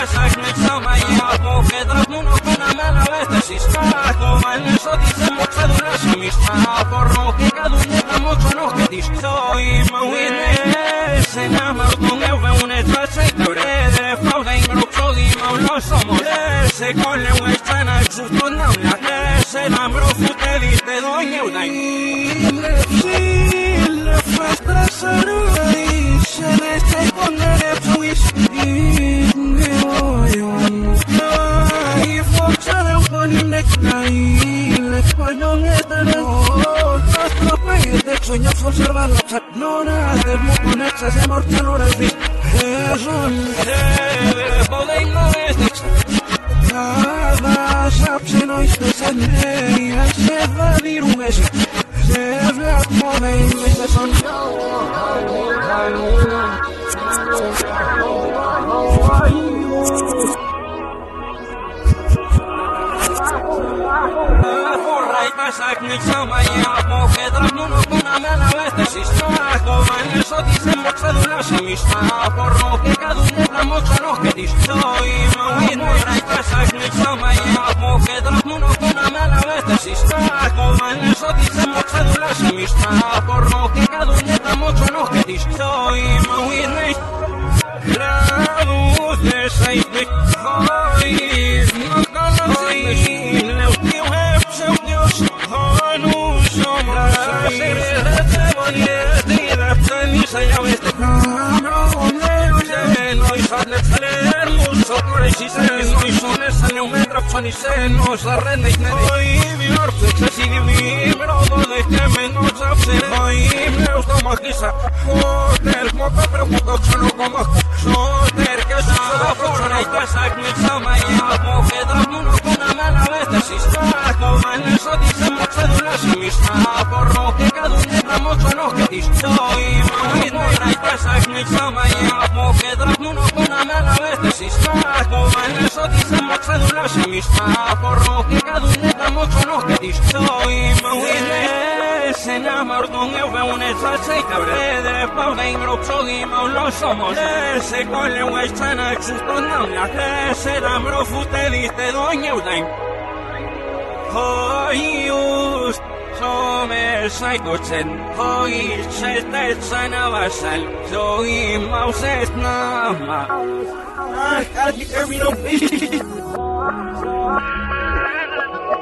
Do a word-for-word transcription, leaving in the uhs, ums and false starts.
pasa que sama ya moje no no con mala vez si está como en eso dice mucha dura su amistad por lo que cada uno mucho no que disto y mawine se llama con eu ve un espacio y de fauda y grupo di no somos se con le muestran su tona la se namro fute viste doña udai le fasta sarui se le stai con le puis sueños conservan la chatlona del mundo en exas de mortal horas de son de podemos de cada sapse no espesane y se va a dir un mes se bla come y se son pasa que sama ya moje no no con mala vez si está como en eso dice mucha dura su amistad por lo que cada uno mucho no que disto y mawine pasa que sama ya moje no no con mala vez si está como en eso dice mucha dura su amistad por lo que cada uno mucho no que disto y mawine grados de seis de hoy no conocí Ni se nos arrenda y me hoy mi orfe se sigue mi brodo de que menos hacer hoy me gusta más quizá joder como pero como solo como joder que se va por una casa que me llama ya moje uno con mala vez si está como en eso dice mucha dura su amistad por lo que cada uno mucho no que disto y no hay casa que me llama ya moje uno con mala vez si está como en eso dice mucha dura su amistad por lo que cada uno mucho no que disto y mawine se enamor con eu ve un salsa y cabre de pauda y grupo di no somos se con le muestran a sus tonas la se namro fute diste doña udai hoy us some saikochen hoy se te sana basal soy mauses nama ah casi terminó